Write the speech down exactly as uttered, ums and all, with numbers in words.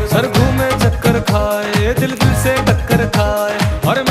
sir घूमे चक्कर खाए, दिल दिल से टक्कर खाए और